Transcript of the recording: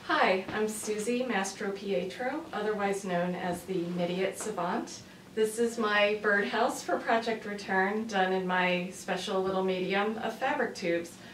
Hi, I'm Susie Mastropietro, otherwise known as the Idiot Savant. This is my birdhouse for Project Return, done in my special little medium of fabric tubes.